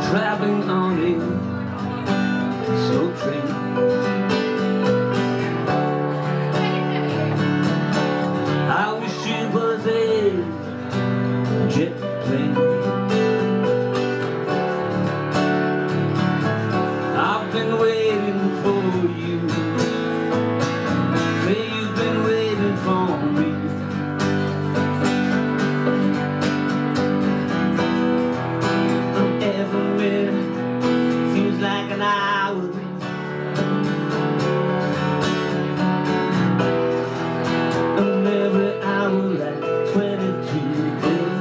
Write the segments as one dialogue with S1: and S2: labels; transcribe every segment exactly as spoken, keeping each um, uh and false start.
S1: traveling on a slow train. I wish it was a jet plane. I've been waiting for you. Say you've been waiting for me. Every minute seems like an hour. And every hour like twenty-two days.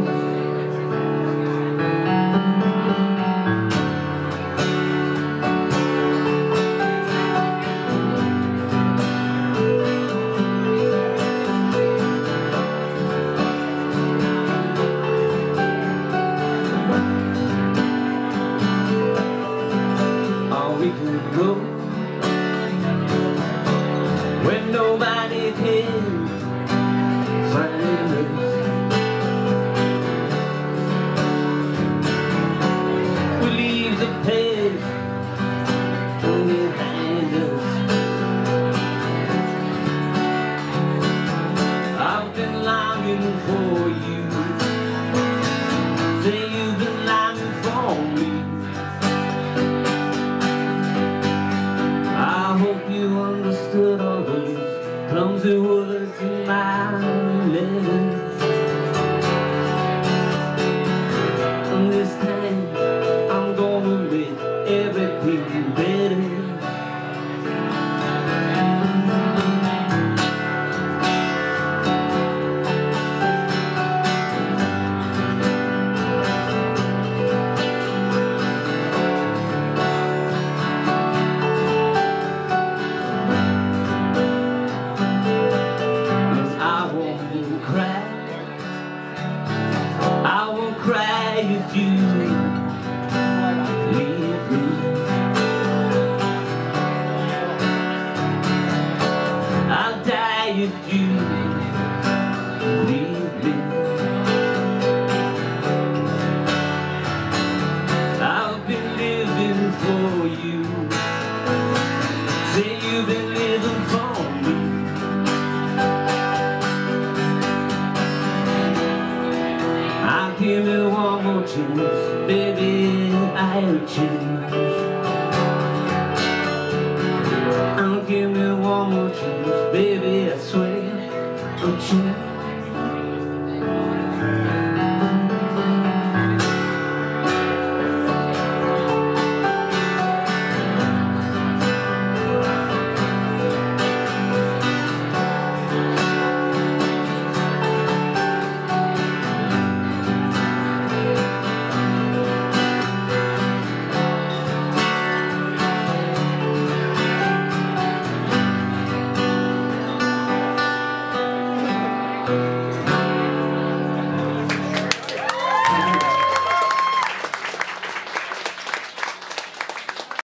S1: We could go when nobody can find us. We leave the past behind us. I've been longing for you. Say you've been longing for me. I hope you understood all those clumsy words in my letter. And this time I'm gonna make everything better. I won't cry if you leave me. I'll die if you leave me. I've been living for you. Say you've been living for me. Give me one more chance, baby, I'll change. I'll give me one more chance, baby, I swear I'll change.